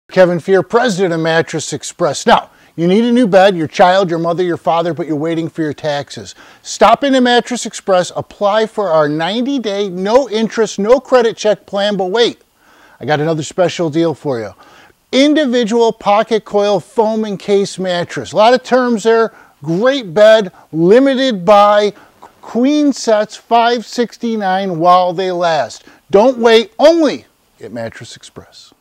Kevin Fear, president of Mattress Express. Now, you need a new bed, your child, your mother, your father, but you're waiting for your taxes. Stop into Mattress Express, apply for our 90-day, no interest, no credit check plan, but wait, I got another special deal for you. Individual pocket coil foam encased mattress. A lot of terms there. Great bed, limited by queen sets, $569 while they last. Don't wait, only at Mattress Express.